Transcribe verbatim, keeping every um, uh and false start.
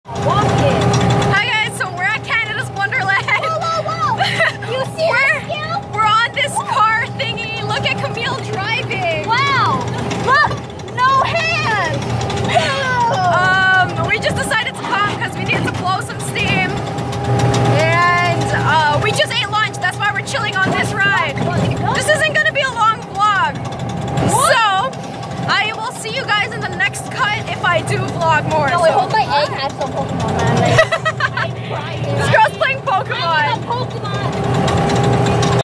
Walking. Hi guys, so we're at Canada's Wonderland. Whoa, whoa, whoa! You see we're, this scale? We're on this car thingy. Look at Camille driving. Wow! Look! No hands! Um, we just decided to come because we needed to blow some steam. And uh, we just ate lunch. That's why we're chilling on this ride. This isn't going to be a long vlog. So, I will see you guys in the next cut if I do vlog more. No, so. I hope my egg has some Pokemon on it.